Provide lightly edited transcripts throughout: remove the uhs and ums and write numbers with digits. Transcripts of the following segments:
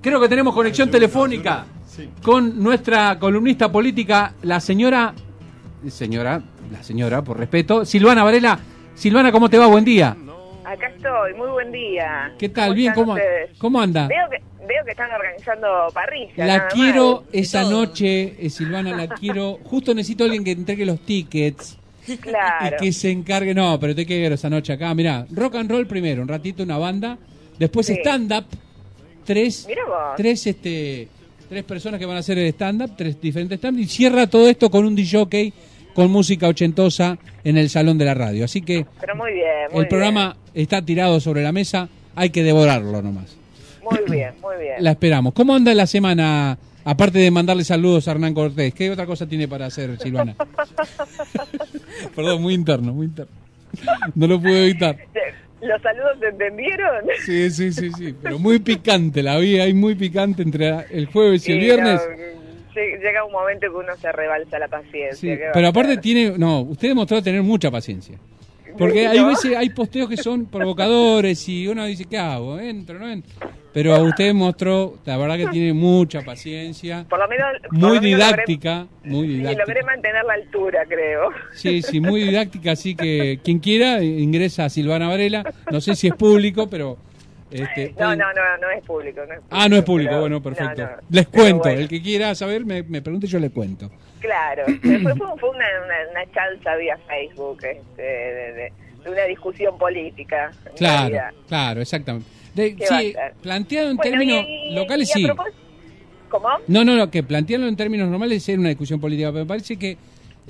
creo que tenemos conexión telefónica con nuestra columnista política, la señora, por respeto, Silvana Varela. Silvana, ¿cómo te va? Buen día. Acá estoy, muy buen día. ¿Qué tal? Bien, ¿cómo anda? Veo que están organizando parrilla. La quiero esa noche, Silvana, la quiero. Justo necesito a alguien que entregue los tickets. Claro. Y que se encargue. No, pero te quiero esa noche acá. Mirá, rock and roll primero, un ratito, una banda. Después stand-up. Tres personas que van a hacer el stand-up, 3 diferentes stand-up. Y cierra todo esto con un DJ con música ochentosa en el salón de la radio. Así que pero muy bien, el programa está tirado sobre la mesa, hay que devorarlo nomás. Muy bien, muy bien. La esperamos. ¿Cómo anda la semana, aparte de mandarle saludos a Hernán Cortés? ¿Qué otra cosa tiene para hacer, Silvana? Perdón, muy interno. No lo pude evitar. ¿Los saludos te entendieron? Sí, pero muy picante, la vi ahí muy picante entre el jueves y el viernes. Llega un momento que uno se rebalsa la paciencia. Sí, pero aparte usted demostró tener mucha paciencia. Porque hay veces, hay posteos que son provocadores y uno dice, ¿qué hago? ¿Entro, no entro? Pero usted mostró, la verdad que tiene mucha paciencia. Por lo menos muy didáctica. Sí, logré mantener la altura, creo. Sí, muy didáctica, así que quien quiera ingresa a Silvana Varela. No sé si es público, pero... No es público. No es público, pero, bueno, perfecto. No. Les cuento, bueno. El que quiera saber me pregunte, yo le cuento. Claro, después fue una chanza vía Facebook de una discusión política. Claro, exactamente. Planteado en términos locales, sí. ¿Cómo? No, que plantearlo en términos normales es una discusión política, pero me parece que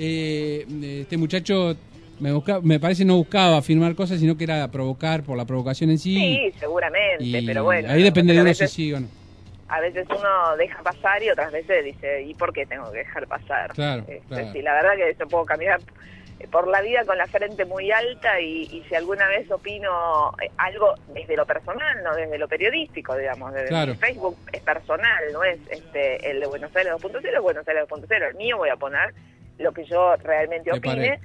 este muchacho... Me parece no buscaba afirmar cosas, sino que era provocar por la provocación en sí. Sí, seguramente, pero bueno. Ahí depende de uno si sí o no. A veces uno deja pasar y otras veces dice, ¿y por qué tengo que dejar pasar? Claro. Sí, la verdad que yo puedo caminar por la vida con la frente muy alta y si alguna vez opino algo desde lo personal, no desde lo periodístico, digamos. Desde Facebook es personal, no es el de Buenos Aires 2.0, es Buenos Aires 2.0. El mío voy a poner lo que yo realmente opine.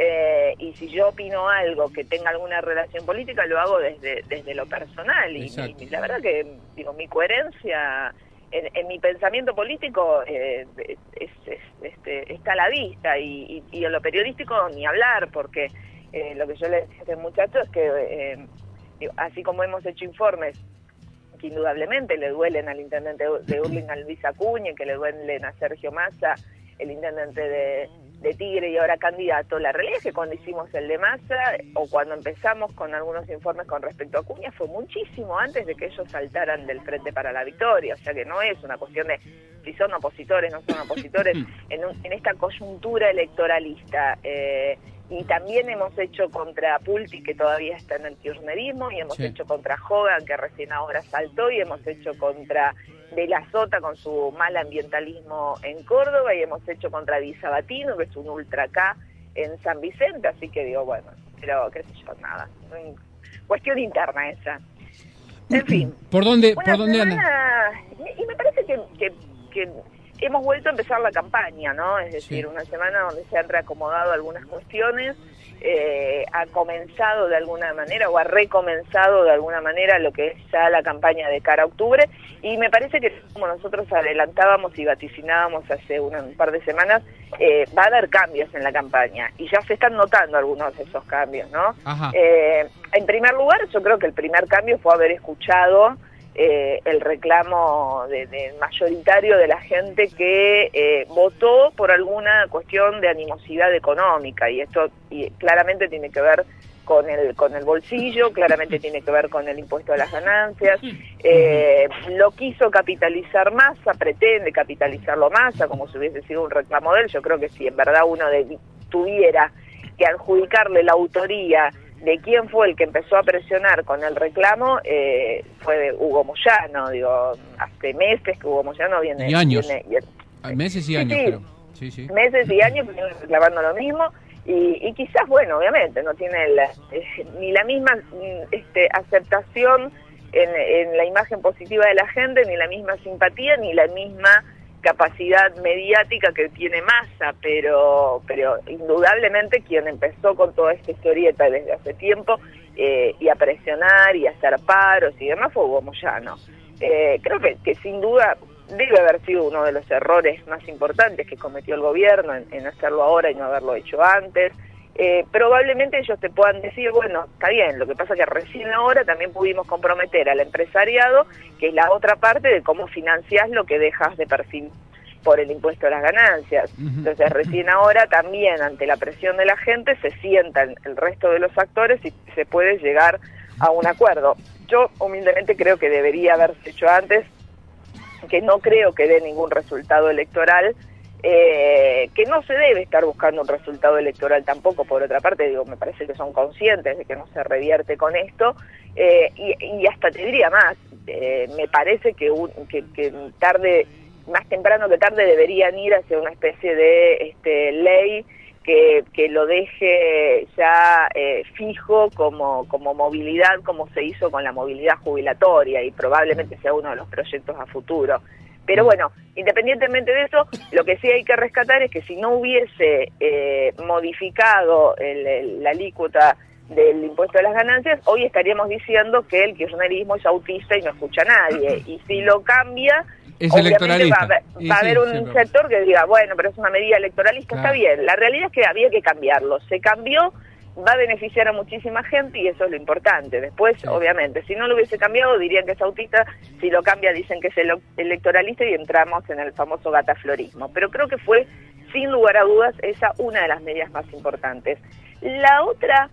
Y si yo opino algo que tenga alguna relación política, lo hago desde lo personal. Y la verdad que mi coherencia en mi pensamiento político está a la vista. Y en lo periodístico ni hablar, porque lo que yo le decía a este muchacho es que así como hemos hecho informes que indudablemente le duelen al intendente de Hurlingham, Luis Acuña, que le duelen a Sergio Massa, el intendente de Tigre y ahora candidato. La realidad es que cuando hicimos el de Massa o cuando empezamos con algunos informes con respecto a Acuña fue muchísimo antes de que ellos saltaran del Frente para la Victoria, o sea que no es una cuestión de si son opositores, no son opositores en esta coyuntura electoralista. Y también hemos hecho contra Pulti, que todavía está en el kirchnerismo, y hemos hecho contra Hogan, que recién ahora saltó, y hemos hecho contra De la Sota con su mal ambientalismo en Córdoba, y hemos hecho contra Di Sabatino, que es un ultra K en San Vicente, así que digo, bueno, pero qué sé yo, nada. Cuestión interna esa. En fin. ¿Por dónde anda? Y me parece que hemos vuelto a empezar la campaña, ¿no? Es decir, una semana donde se han reacomodado algunas cuestiones, ha comenzado de alguna manera o ha recomenzado de alguna manera lo que es ya la campaña de cara a octubre, y me parece que como nosotros adelantábamos y vaticinábamos hace un par de semanas, va a haber cambios en la campaña y ya se están notando algunos de esos cambios, ¿no? En primer lugar, yo creo que el primer cambio fue haber escuchado el reclamo mayoritario de la gente que votó por alguna cuestión de animosidad económica, y esto claramente tiene que ver con el bolsillo, claramente tiene que ver con el impuesto a las ganancias. Lo quiso capitalizar Massa, pretende capitalizarlo Massa como si hubiese sido un reclamo de él. Yo creo que si en verdad uno tuviera que adjudicarle la autoría de quién fue el que empezó a presionar con el reclamo, fue Hugo Moyano. Digo, hace meses que Hugo Moyano viene... Y años. Meses y años, creo. Sí. Meses y años que viene reclamando lo mismo, y quizás, bueno, obviamente, no tiene ni la misma aceptación en la imagen positiva de la gente, ni la misma simpatía, ni la misma capacidad mediática que tiene Massa, pero indudablemente quien empezó con toda esta historieta desde hace tiempo y a presionar y a hacer paros y demás fue Hugo Moyano. Creo que sin duda debe haber sido uno de los errores más importantes que cometió el gobierno en hacerlo ahora y no haberlo hecho antes. Probablemente ellos te puedan decir, bueno, está bien, lo que pasa es que recién ahora también pudimos comprometer al empresariado, que es la otra parte de cómo financiás lo que dejas de percibir por el impuesto a las ganancias. Entonces recién ahora también, ante la presión de la gente, se sientan el resto de los actores y se puede llegar a un acuerdo. Yo humildemente creo que debería haberse hecho antes, que no creo que dé ningún resultado electoral, que no se debe estar buscando un resultado electoral tampoco. Por otra parte, digo, me parece que son conscientes de que no se revierte con esto, y hasta te diría más, me parece que tarde, más temprano que tarde, deberían ir hacia una especie de ley que lo deje ya fijo como movilidad, como se hizo con la movilidad jubilatoria, y probablemente sea uno de los proyectos a futuro. Pero bueno, independientemente de eso, lo que sí hay que rescatar es que si no hubiese modificado la alícuota del impuesto a las ganancias, hoy estaríamos diciendo que el kirchnerismo es autista y no escucha a nadie. Y si lo cambia, es obviamente va a haber un sector que diga, bueno, pero es una medida electoralista, claro. Está bien. La realidad es que había que cambiarlo. Se cambió, va a beneficiar a muchísima gente y eso es lo importante. Después, sí, obviamente, si no lo hubiese cambiado, dirían que es autista. Si lo cambia, dicen que es electoralista y entramos en el famoso gataflorismo. Pero creo que fue, sin lugar a dudas, esa una de las medidas más importantes. La otra,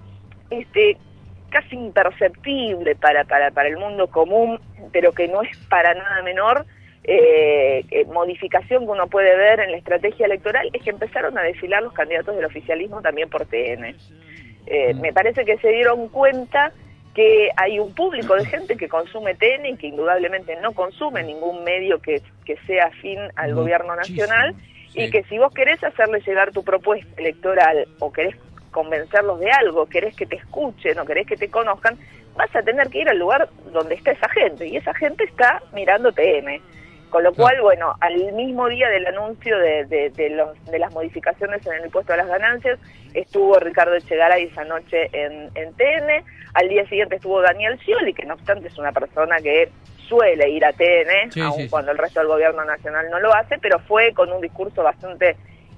casi imperceptible para el mundo común, pero que no es para nada menor, modificación que uno puede ver en la estrategia electoral, es que empezaron a desfilar los candidatos del oficialismo también por TN. Me parece que se dieron cuenta que hay un público de gente que consume TN y que indudablemente no consume ningún medio que sea afín al gobierno nacional, sí, y que si vos querés hacerle llegar tu propuesta electoral o querés convencerlos de algo, querés que te escuchen o querés que te conozcan, vas a tener que ir al lugar donde está esa gente, y esa gente está mirando TN. Con lo cual, bueno, al mismo día del anuncio de las modificaciones en el impuesto a las ganancias, estuvo Ricardo Echegaray esa noche en TN, al día siguiente estuvo Daniel Scioli, que no obstante es una persona que suele ir a TN, sí, aun cuando el resto del gobierno nacional no lo hace, pero fue con un discurso bastante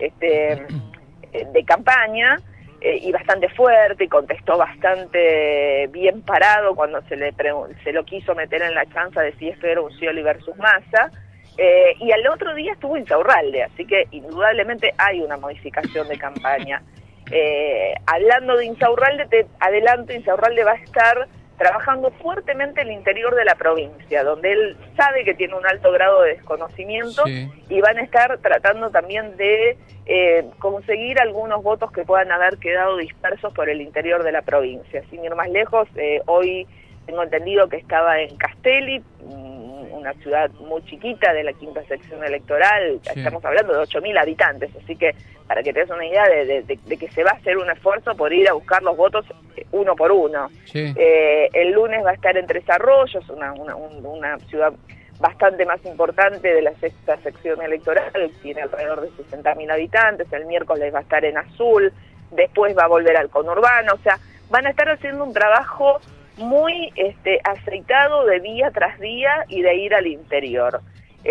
de campaña, y bastante fuerte, y contestó bastante bien parado cuando se lo quiso meter en la chanza de si esto era un Scioli versus Massa, y al otro día estuvo Insaurralde, así que indudablemente hay una modificación de campaña. Hablando de Insaurralde, te adelanto, Insaurralde va a estar trabajando fuertemente en el interior de la provincia, donde él sabe que tiene un alto grado de desconocimiento, sí, y van a estar tratando también de conseguir algunos votos que puedan haber quedado dispersos por el interior de la provincia. Sin ir más lejos, hoy tengo entendido que estaba en Castelli, una ciudad muy chiquita de la quinta sección electoral, sí, estamos hablando de 8.000 habitantes, así que para que te des una idea de que se va a hacer un esfuerzo por ir a buscar los votos uno por uno. Sí. El lunes va a estar en Tres Arroyos, una ciudad bastante más importante de la sexta sección electoral, tiene alrededor de 60.000 habitantes, el miércoles va a estar en Azul, después va a volver al conurbano, o sea, van a estar haciendo un trabajo muy aceitado de día tras día y de ir al interior.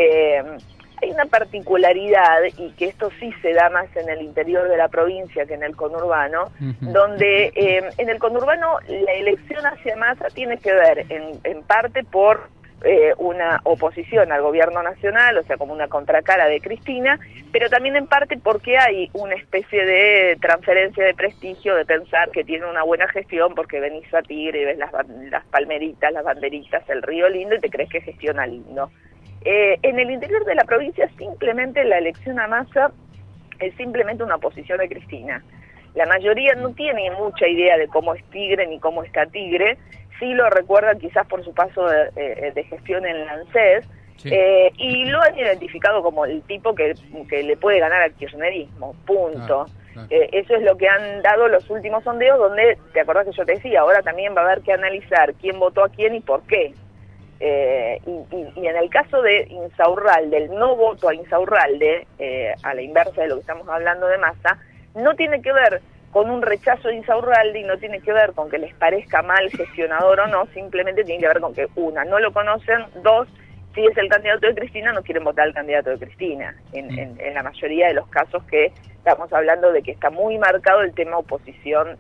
Hay una particularidad, y que esto sí se da más en el interior de la provincia que en el conurbano, donde en el conurbano la elección hacia Massa tiene que ver en parte por una oposición al gobierno nacional, o sea, como una contracara de Cristina, pero también en parte porque hay una especie de transferencia de prestigio, de pensar que tiene una buena gestión porque venís a Tigre y ves las palmeritas, las banderitas, el río lindo y te crees que gestiona lindo. En el interior de la provincia simplemente la elección a Massa es simplemente una oposición de Cristina. La mayoría no tiene mucha idea de cómo es Tigre ni cómo está Tigre, sí lo recuerdan quizás por su paso de gestión en la ANSES, sí, y lo han identificado como el tipo que le puede ganar al kirchnerismo, punto. Eso es lo que han dado los últimos sondeos, donde, ¿te acordás que yo te decía? Ahora también va a haber que analizar quién votó a quién y por qué. Y en el caso de Insaurralde, el no voto a Insaurralde, a la inversa de lo que estamos hablando de Massa, no tiene que ver con un rechazo de Insaurralde y no tiene que ver con que les parezca mal gestionador o no, simplemente tiene que ver con que, una, no lo conocen, dos, si es el candidato de Cristina, no quieren votar al candidato de Cristina, en la mayoría de los casos que estamos hablando de que está muy marcado el tema oposición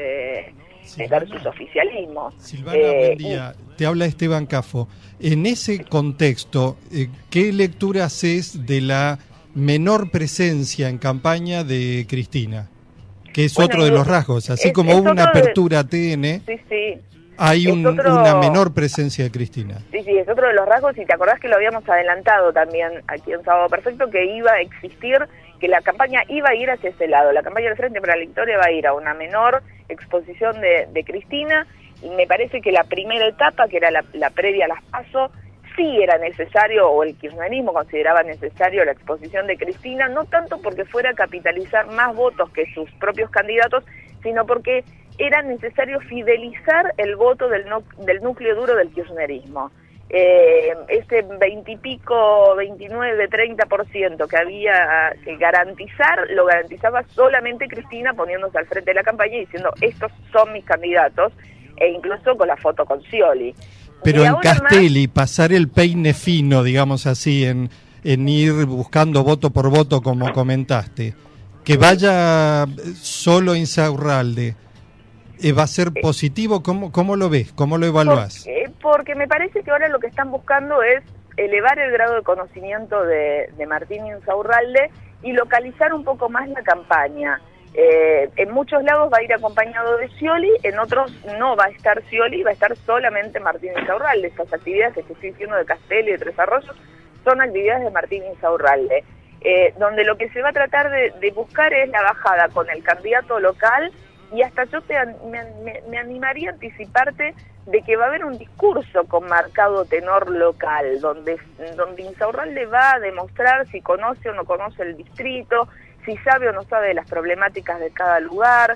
versus oficialismo. Silvana, buen día. Te habla Esteban Cafo. En ese contexto, ¿qué lectura haces de la menor presencia en campaña de Cristina? Que es otro de los rasgos. Así como hubo una apertura a TN, hay una menor presencia de Cristina. Sí, es otro de los rasgos, y te acordás que lo habíamos adelantado también aquí en Sábado Perfecto, que iba a existir, que la campaña iba a ir hacia ese lado. La campaña del Frente para la Victoria va a ir a una menor exposición de Cristina, y me parece que la primera etapa, que era la previa a las PASO, sí era necesario, o el kirchnerismo consideraba necesario la exposición de Cristina, no tanto porque fuera a capitalizar más votos que sus propios candidatos, sino porque era necesario fidelizar el voto del núcleo duro del kirchnerismo. Ese 20 y pico, 29, 30% que había que garantizar, lo garantizaba solamente Cristina, poniéndose al frente de la campaña y diciendo, estos son mis candidatos, e incluso con la foto con Scioli. Pero en Castelli, pasar el peine fino, digamos así, en ir buscando voto por voto, como comentaste, que vaya solo Insaurralde, ¿va a ser positivo? ¿Cómo lo ves? ¿Cómo lo evaluás? Porque me parece que ahora lo que están buscando es elevar el grado de conocimiento de Martín Insaurralde y localizar un poco más la campaña. En muchos lados va a ir acompañado de Scioli, en otros no va a estar Scioli, va a estar solamente Martín Insaurralde. Estas actividades que estoy diciendo de Castelli y de Tres Arroyos son actividades de Martín Insaurralde, donde lo que se va a tratar de buscar es la bajada con el candidato local, y hasta yo me animaría a anticiparte de que va a haber un discurso con marcado tenor local, donde Insaurralde va a demostrar si conoce o no conoce el distrito, si sabe o no sabe de las problemáticas de cada lugar.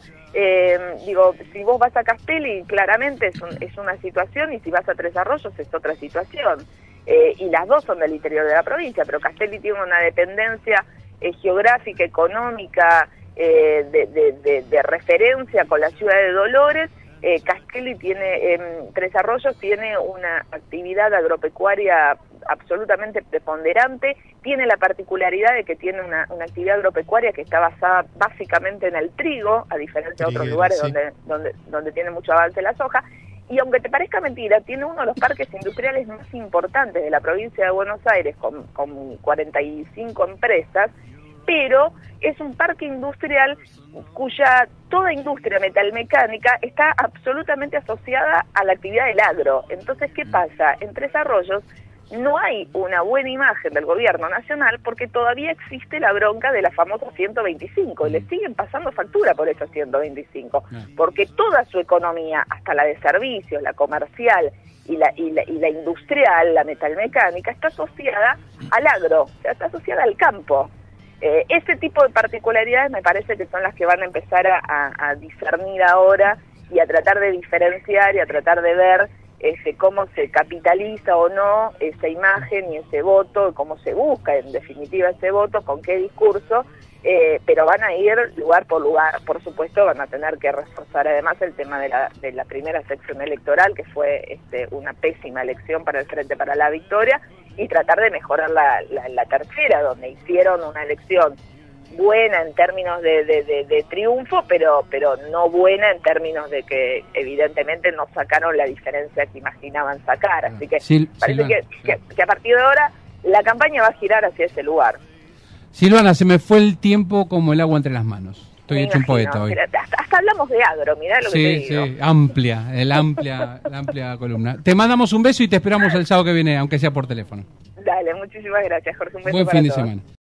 Si vos vas a Castelli, claramente es una situación, y si vas a Tres Arroyos es otra situación. Y las dos son del interior de la provincia, pero Castelli tiene una dependencia geográfica, económica, de referencia con la ciudad de Dolores. Castelli tiene, Tres Arroyos tiene una actividad agropecuaria absolutamente preponderante, tiene la particularidad de que tiene una actividad agropecuaria que está basada básicamente en el trigo, a diferencia de otros lugares donde tiene mucho avance la soja, y aunque te parezca mentira, tiene uno de los parques industriales más importantes de la provincia de Buenos Aires, con 45 empresas, pero es un parque industrial cuya toda industria metalmecánica está absolutamente asociada a la actividad del agro. Entonces, ¿qué pasa? En Tres Arroyos no hay una buena imagen del gobierno nacional porque todavía existe la bronca de la famosa 125, y le siguen pasando factura por esos 125, porque toda su economía, hasta la de servicios, la comercial y la industrial, la metalmecánica, está asociada al agro, o sea, está asociada al campo. Ese tipo de particularidades me parece que son las que van a empezar a discernir ahora, y a tratar de diferenciar y a tratar de ver cómo se capitaliza o no esa imagen y ese voto, cómo se busca en definitiva ese voto, con qué discurso, pero van a ir lugar por lugar. Por supuesto van a tener que reforzar además el tema de la primera sección electoral, que fue una pésima elección para el Frente para la Victoria, y tratar de mejorar la tercera, donde hicieron una elección buena en términos de triunfo, pero no buena en términos de que evidentemente no sacaron la diferencia que imaginaban sacar. Así que parece que a partir de ahora la campaña va a girar hacia ese lugar. Silvana, se me fue el tiempo como el agua entre las manos. Estoy hecho un poeta hoy. Mira, hasta hablamos de agro, mirá lo que te digo. Sí, la amplia columna. Te mandamos un beso y te esperamos el sábado que viene, aunque sea por teléfono. Dale, muchísimas gracias, Jorge. Un beso Buen para fin de todos. semana.